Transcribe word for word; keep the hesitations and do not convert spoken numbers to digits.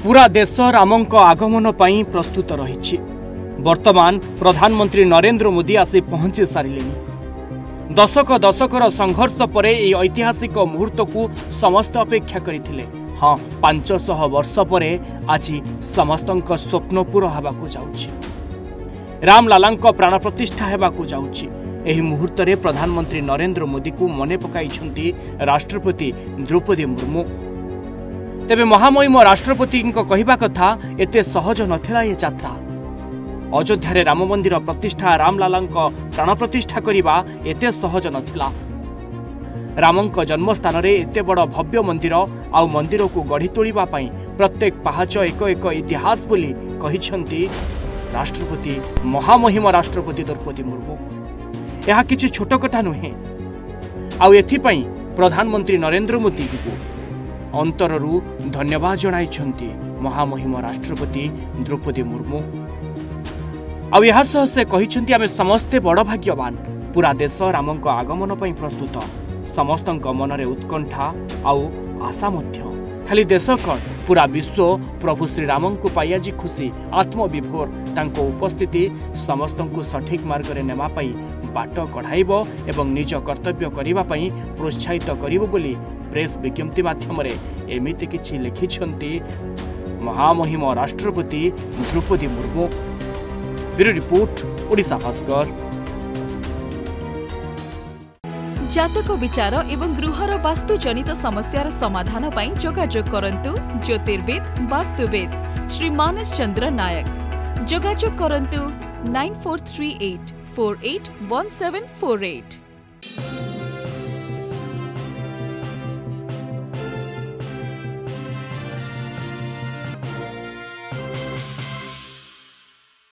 पूरा देश रामंक आगमन पाई प्रस्तुत रही। वर्तमान प्रधानमंत्री नरेंद्र मोदी आसी पहुंची सारे। दशक दशकर संघर्ष पर यह ऐतिहासिक मुहूर्त को समस्त अपेक्षा करथिले। हाँ, पांच सौ वर्ष पर आज समस्त स्वप्न पूरा होगाकू जाउछि। रामलालांक प्राण प्रतिष्ठा होगाकू जाउछि। एही मुहूर्त रे प्रधानमंत्री नरेंद्र मोदी को मने पकाइछन्ति राष्ट्रपति द्रौपदी मुर्मू। तेबे महामहिम राष्ट्रपति कहवा कथा एते सहज नथिला। ये यात्रा अयोध्या राम मंदिर प्रतिष्ठा रामलालांक प्राण प्रतिष्ठा करने एते सहज नथिला। रामंक जन्मस्थान रे एते बड़ भव्य मंदिर आउ मंदिर को गढ़ी तोड़िबा पई प्रत्येक पहाच एक एक इतिहास बोली कहिछन्ति राष्ट्रपति महामहिम राष्ट्रपति द्रौपदी मुर्मू। यह किछि छोट कथा नुहे। आउ एथिपई प्रधानमंत्री नरेंद्र मोदी को अंतररू धन्यवाद जणाइछन्ति महामहिम राष्ट्रपति द्रौपदी मुर्मू। आउ यह सह से कहिछन्ति आमे समस्ते बड़ भाग्यवान। पूरा देश रामंक आगमन पई प्रस्तुत। समस्तंक मनरे उत्कंठा आउ आशा मध्य। खाली देश कण पूरा विश्व प्रभु श्री रामन को पाई आज खुशी आत्मविभोर। तांको उपस्थिति समस्तंकु सठिक मार्ग रे नेमा पाई बाट कढ़ाइबो एवं निज कर्तव्य करिबा पई प्रोत्साहित करिबो बोली प्रेस विज्ञप्ति माध्यम रे एमिति किछि लिखिछन्ति महामहिम राष्ट्रपति द्रौपदी मुर्मू। Bureau report Odisha Bhaskar. जातक विचार एवं गृहर वास्तु जनित समस्यार समाधान पाई जोगाजोग करंतु ज्योतिर्विद वास्तुविद श्री मानस चंद्र नायक। जोगाजोग करंतु nine four three eight four eight one seven four eight.